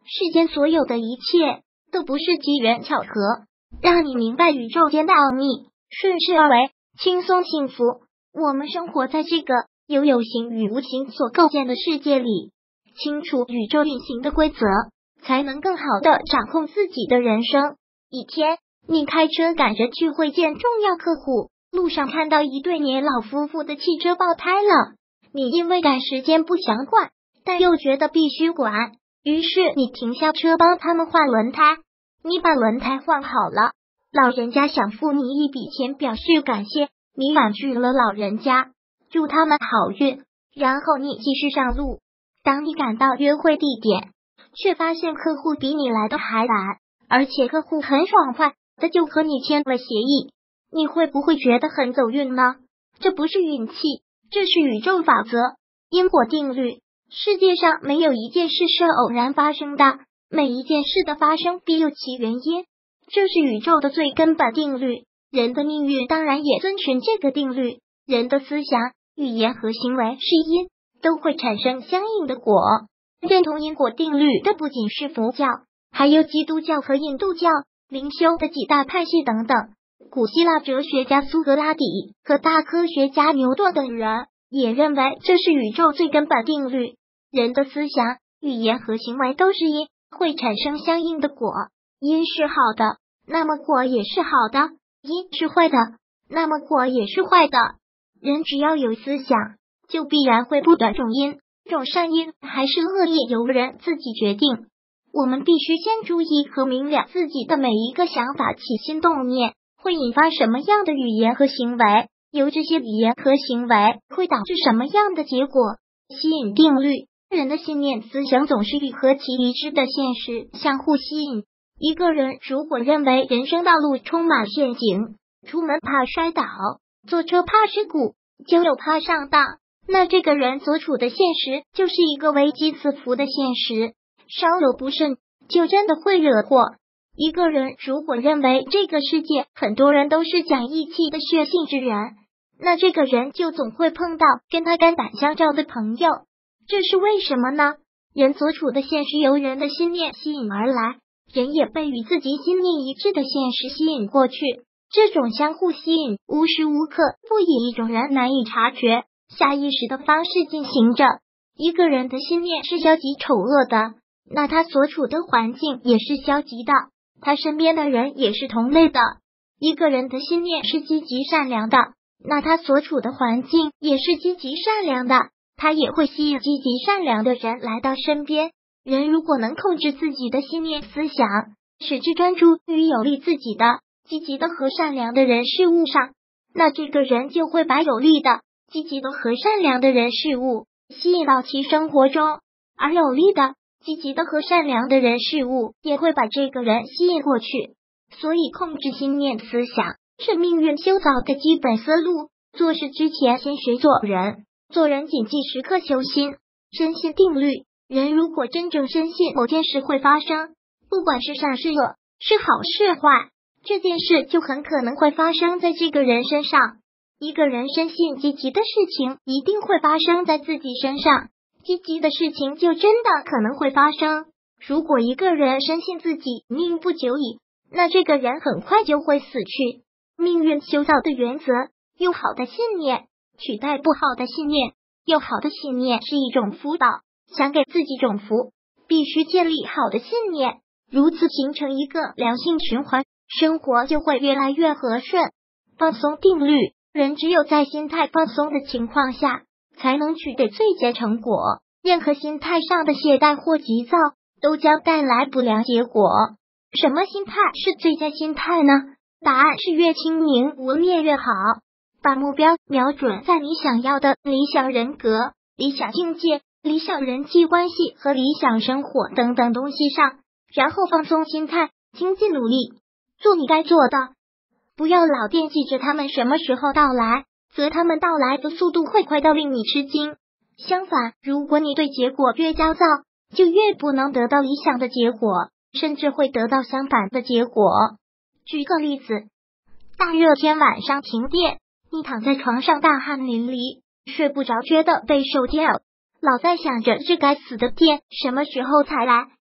世间所有的一切都不是机缘巧合，让你明白宇宙间的奥秘，顺势而为，轻松幸福。我们生活在这个由有形与无形所构建的世界里，清楚宇宙运行的规则，才能更好的掌控自己的人生。一天，你开车赶着去会见重要客户，路上看到一对年老夫妇的汽车爆胎了，你因为赶时间不想管，但又觉得必须管，于是你停下车帮他们换轮胎。你把轮胎换好了，老人家想付你一笔钱表示感谢，你婉拒了老人家，祝他们好运，然后你继续上路。当你赶到约会地点，却发现客户比你来的还晚，而且客户很爽快的就和你签了协议，你会不会觉得很走运呢？这不是运气，这是宇宙法则，因果定律。世界上没有一件事是偶然发生的，每一件事的发生必有其原因，这是宇宙的最根本定律。人的命运当然也遵循这个定律，人的思想、语言和行为是因，都会产生相应的果。认同因果定律的不仅是佛教，还有基督教和印度教、灵修的几大派系等等。古希腊哲学家苏格拉底和大科学家牛顿等人也认为这是宇宙最根本定律。人的思想、语言和行为都是因，会产生相应的果。因是好的，那么果也是好的；因是坏的，那么果也是坏的。人只要有思想，就必然会不断种因，种善因还是恶业由人自己决定。我们必须先注意和明了自己的每一个想法起心动念会引发什么样的语言和行为，由这些语言和行为会导致什么样的结果。吸引定律，人的信念思想总是与和其已知的现实相互吸引。一个人如果认为人生道路充满陷阱，出门怕摔倒，坐车怕事故，就有怕上当，那这个人所处的现实就是一个危机四伏的现实，稍有不慎就真的会惹祸。一个人如果认为这个世界很多人都是讲义气的血性之人，那这个人就总会碰到跟他肝胆相照的朋友。这是为什么呢？人所处的现实由人的心念吸引而来，人也被与自己心念一致的现实吸引过去，这种相互吸引无时无刻不以一种人难以察觉、下意识的方式进行着。一个人的心念是消极丑恶的，那他所处的环境也是消极的，他身边的人也是同类的。一个人的心念是积极善良的，那他所处的环境也是积极善良的，他也会吸引积极善良的人来到身边。人如果能控制自己的心念思想，使之专注于有利自己的、积极的和善良的人事物上，那这个人就会把有利的、积极的和善良的人事物吸引到其生活中，而有利的、积极的和善良的人事物也会把这个人吸引过去。所以控制心念思想是命运修造的基本思路。做事之前先学做人，做人谨记时刻修心，深信定律。人如果真正深信某件事会发生，不管是善是恶，是好是坏，这件事就很可能会发生在这个人身上。一个人深信积极的事情一定会发生在自己身上，积极的事情就真的可能会发生。如果一个人深信自己命不久矣，那这个人很快就会死去。命运修造的原则，用好的信念取代不好的信念，用好的信念是一种福报，想给自己种福，必须建立好的信念，如此形成一个良性循环，生活就会越来越和顺。放松定律，人只有在心态放松的情况下，才能取得最佳成果。任何心态上的懈怠或急躁，都将带来不良结果。什么心态是最佳心态呢？答案是越清明无念越好。把目标瞄准在你想要的理想人格、理想境界、理想人际关系和理想生活等等东西上，然后放松心态，精进努力，做你该做的。不要老惦记着他们什么时候到来，则他们到来的速度会快到令你吃惊。相反，如果你对结果越焦躁，就越不能得到理想的结果，甚至会得到相反的结果。举个例子，大热天晚上停电，你躺在床上大汗淋漓，睡不着，觉得备受煎熬，老在想着这该死的电什么时候才来，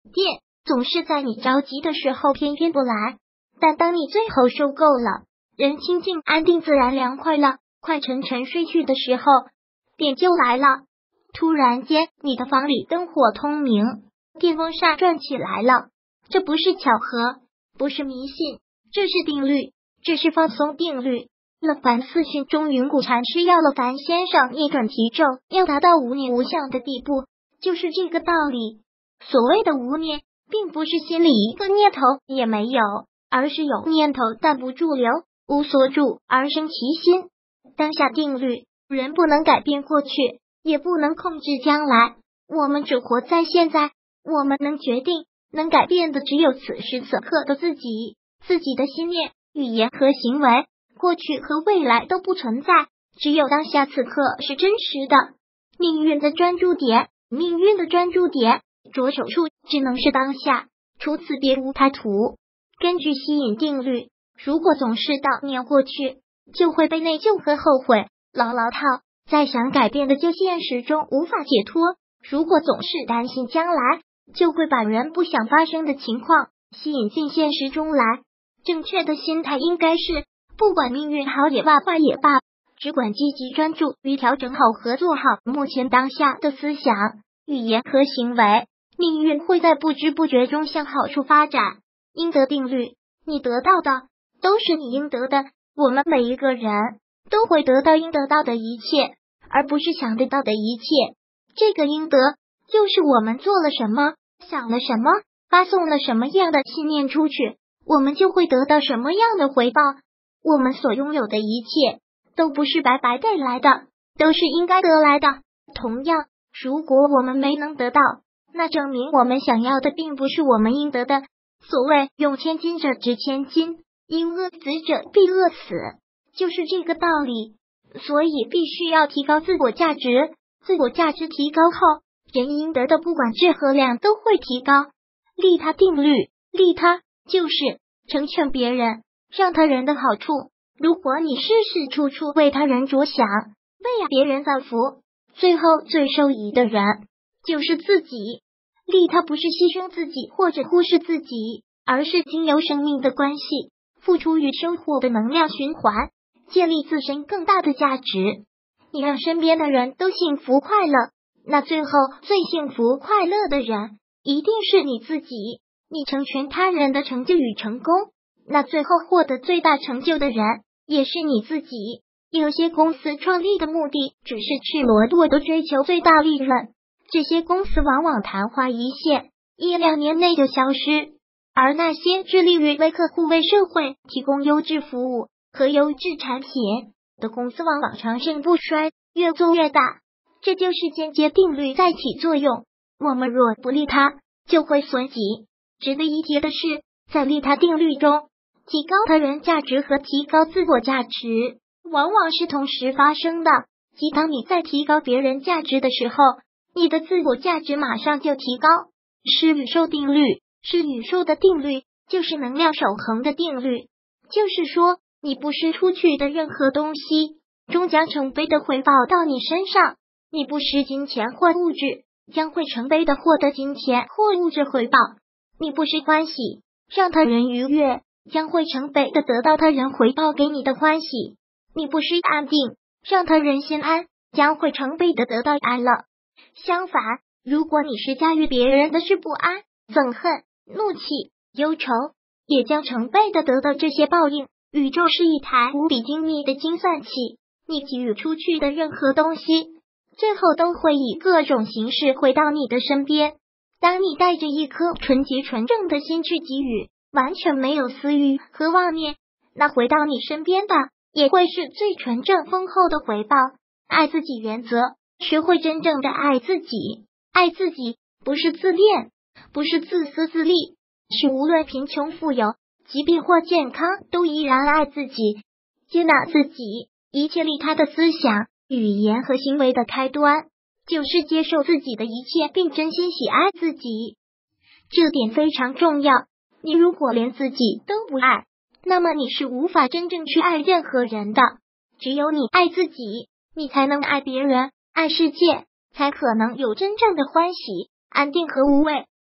电总是在你着急的时候偏偏不来，但当你最后受够了，人清静安定自然凉快了，快沉沉睡去的时候，电就来了。突然间，你的房里灯火通明，电风扇转起来了。这不是巧合，不是迷信，这是定律，这是放松定律。乐凡四训中云谷禅师要乐凡先生逆转提咒，要达到无念无相的地步，就是这个道理。所谓的无念，并不是心里一个念头也没有，而是有念头但不驻留，无所住而生其心。当下定律，人不能改变过去，也不能控制将来，我们只活在现在，我们能决定能改变的只有此时此刻的自己，自己的心念、语言和行为，过去和未来都不存在，只有当下此刻是真实的。命运的专注点，着手处只能是当下，除此别无他途。根据吸引定律，如果总是悼念过去，就会被内疚和后悔牢牢套，在想改变的旧现实中无法解脱。如果总是担心将来，就会把人不想发生的情况吸引进现实中来。正确的心态应该是，不管命运好也罢，坏也罢，只管积极专注于调整好和做好目前当下的思想、语言和行为，命运会在不知不觉中向好处发展。应得定律，你得到的都是你应得的，我们每一个人都会得到应得到的一切，而不是想得到的一切。这个应得就是我们做了什么，想了什么，发送了什么样的信念出去，我们就会得到什么样的回报。我们所拥有的一切都不是白白带来的，都是应该得来的。同样，如果我们没能得到，那证明我们想要的并不是我们应得的。所谓用千金者值千金，因饿死者必饿死，就是这个道理。所以必须要提高自我价值，自我价值提高后，人应得的不管质和量都会提高。利他定律，利他就是成全别人，让他人的好处。如果你事事处处为他人着想，为别人造福，最后最受益的人就是自己。利他不是牺牲自己或者忽视自己，而是经由生命的关系，付出与收获的能量循环，建立自身更大的价值。你让身边的人都幸福快乐，那最后最幸福快乐的人一定是你自己。你成全他人的成就与成功，那最后获得最大成就的人也是你自己。有些公司创立的目的只是赤裸裸的追求最大利润，这些公司往往昙花一现，1-2年内就消失。而那些致力于为客户、为社会提供优质服务和优质产品的公司，往往长盛不衰，越做越大。这就是间接定律在起作用。我们若不利他，就会损己。值得一提的是，在利他定律中，提高他人价值和提高自我价值往往是同时发生的。即当你在提高别人价值的时候，你的自我价值马上就提高。是宇宙定律，是宇宙的定律，就是能量守恒的定律。就是说，你布施出去的任何东西，终将成倍的回报到你身上。你布施金钱或物质，将会成倍的获得金钱或物质回报。你布施欢喜，让他人愉悦，将会成倍的得到他人回报给你的欢喜。你布施安定，让他人心安，将会成倍的得到安乐。相反，如果你是驾驭别人的是不安、憎恨、怒气、忧愁，也将成倍的得到这些报应。宇宙是一台无比精密的精算器，你给予出去的任何东西，最后都会以各种形式回到你的身边。当你带着一颗纯洁纯正的心去给予，完全没有私欲和妄念，那回到你身边的也会是最纯正丰厚的回报。爱自己原则，学会真正的爱自己。爱自己不是自恋，不是自私自利，是无论贫穷富有、疾病或健康，都依然爱自己，接纳自己。一切利他的思想、语言和行为的开端，就是接受自己的一切，并真心喜爱自己。这点非常重要。你如果连自己都不爱，那么你是无法真正去爱任何人的。只有你爱自己，你才能爱别人，爱世界，才可能有真正的欢喜、安定和无畏。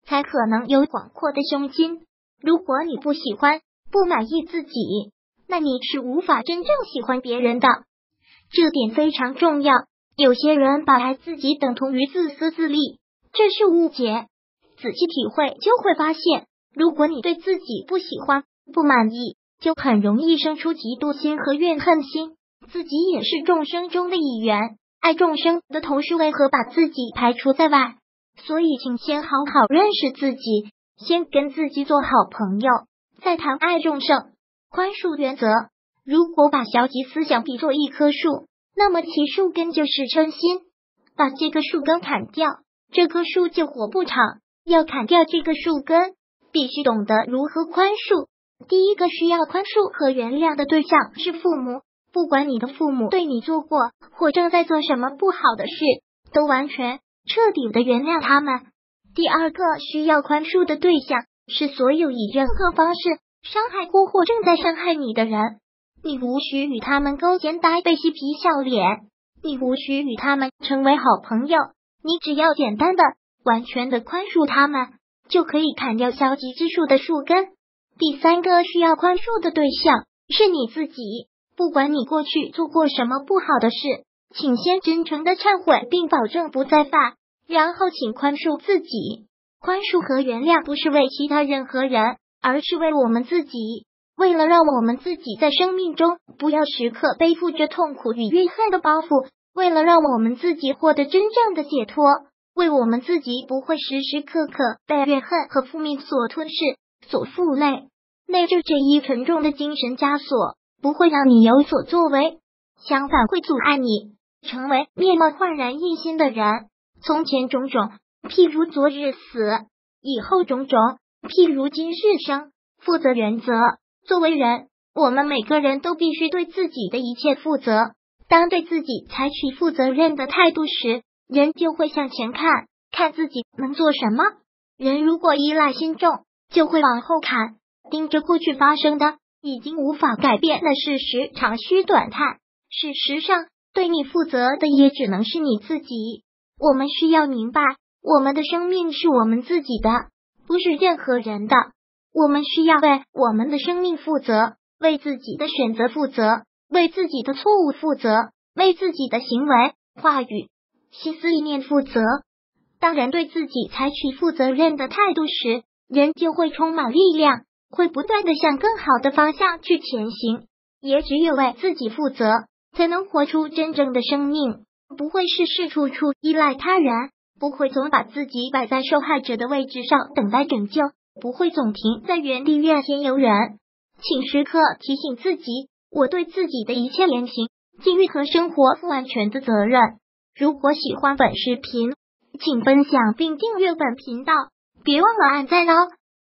才可能有广阔的胸襟。如果你不喜欢、不满意自己，那你是无法真正喜欢别人的。这点非常重要。有些人把爱自己等同于自私自利，这是误解。仔细体会就会发现，如果你对自己不喜欢、不满意，就很容易生出嫉妒心和怨恨心。自己也是众生中的一员，爱众生的同时为何把自己排除在外？所以请先好好认识自己，先跟自己做好朋友，再谈爱众生。宽恕原则，如果把消极思想比作一棵树，那么其树根就是嗔心。把这个树根砍掉，这棵树就活不长。要砍掉这个树根，必须懂得如何宽恕。第一个需要宽恕和原谅的对象是父母，不管你的父母对你做过或正在做什么不好的事，都完全彻底的原谅他们。第二个需要宽恕的对象是所有以任何方式伤害过或正在伤害你的人。你无需与他们勾肩搭背嬉皮笑脸，你无需与他们成为好朋友，你只要简单的完全的宽恕他们，就可以砍掉消极之树的树根。第三个需要宽恕的对象是你自己，不管你过去做过什么不好的事，请先真诚的忏悔并保证不再犯，然后请宽恕自己。宽恕和原谅不是为其他任何人，而是为我们自己，为了让我们自己在生命中不要时刻背负着痛苦与怨恨的包袱，为了让我们自己获得真正的解脱，为我们自己不会时时刻刻被怨恨和负面所吞噬、所负累。内疚这一沉重的精神枷锁不会让你有所作为，相反会阻碍你成为面貌焕然一新的人。从前种种，譬如昨日死；以后种种，譬如今日生。负责原则，作为人，我们每个人都必须对自己的一切负责。当对自己采取负责任的态度时，人就会向前看，看自己能做什么。人如果依赖心重，就会往后看，盯着过去发生的已经无法改变的事实长吁短叹。事实上，对你负责的也只能是你自己。我们需要明白，我们的生命是我们自己的，不是任何人的。我们需要为我们的生命负责，为自己的选择负责，为自己的错误负责，为自己的行为、话语、心思意念负责。当人对自己采取负责任的态度时，人就会充满力量，会不断的向更好的方向去前行。也只有为自己负责，才能活出真正的生命，不会事事处处依赖他人，不会总把自己摆在受害者的位置上等待拯救，不会总停在原地怨天尤人。请时刻提醒自己，我对自己的一切言行、境遇和生活负完全的责任。如果喜欢本视频，请分享并订阅本频道，别忘了按赞哦。